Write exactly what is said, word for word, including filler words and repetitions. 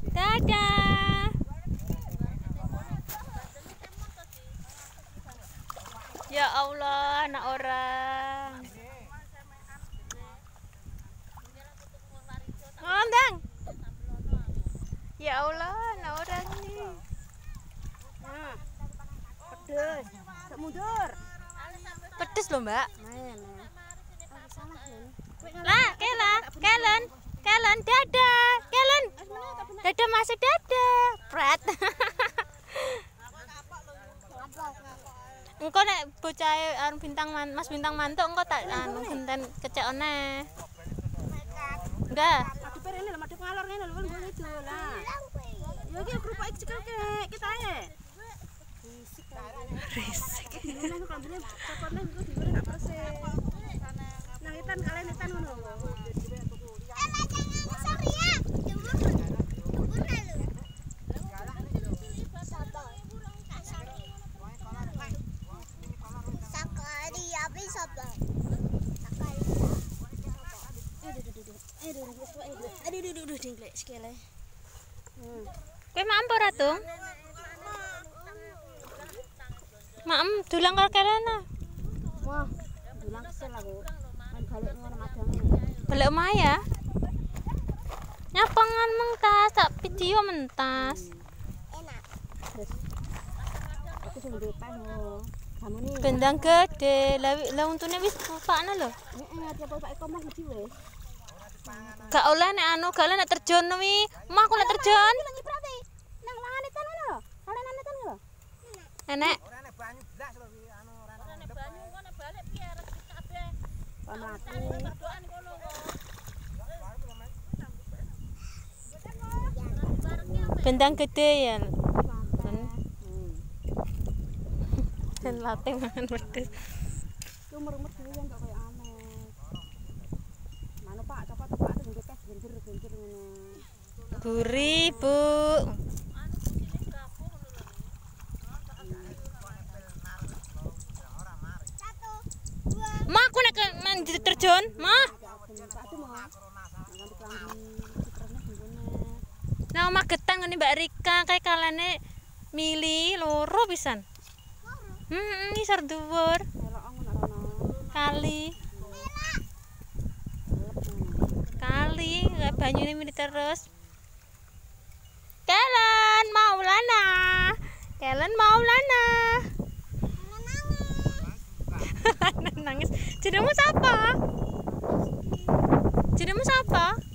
Dadah. Ya Allah, anak orang. Ngondang. Ya Allah, anak orang ini. Nah, pedes. Tak mundur. Pedes loh, Mbak. Main. Lah, Kela, Kelen, Kelen, dadah, Kelen, dadah masuk dadah, Pret. Engko nek bocah anu bintang man, Mas bintang mantuk engko tak anu genten kecekone. Enggak. Madep rene lho, madep ngalor ngene lho, ngene itu lah. Ya iki kerupuk iki cekelke kita ae. Risik. Risik. Nang kambine cokotne engko digore gak persis. Nang itan kalian itan ngono. Kowe maem apa ora, Tung? Maem dulang karo kelena. Wah, bilang kesel aku. Main balik ngono madange. Balik omah ya. Nyapangan mentas, tak video mentas. Enak. Terus aku sing depan lho. Gamune. Gendang gede, lah lah untune wis pakna lho. Heeh, apa Pak Eko mah iki wis. Gak oleh nek anu, gak oleh nek terjun wi. Mah aku nek terjun. Lagi berarti. Nang wangane tan ngono lho. Kalenane tan lho. Enek. Ora nek banyu blas lho wi anu ora nek banyu engko nek balik piye rezeki kabeh. Ono aku. Berdoaan ngono kok. Gendang gede ya. Hmm. Dan latih mangan pedes. Umur-umur dhewe yang gak koyo anu. Manu Pak, coba Pak itu ngekes genjer-genjer ngono. Gurih, Bu. Ma, aku nek main terjun, Ma. Nah, omah getang ngene Mbak Rika kayak kalane mili loro pisan. Hmm, ngisor dhuwur. Kali. Kali, kayak banyune mili terus. Kelen Maulana. Kelen Maulana. Nangis. Jenengmu siapa? Jenengmu siapa?